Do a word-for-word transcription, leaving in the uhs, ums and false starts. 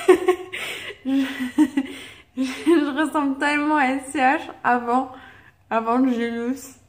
je, je ressemble tellement à S C H avant, avant le Gélus.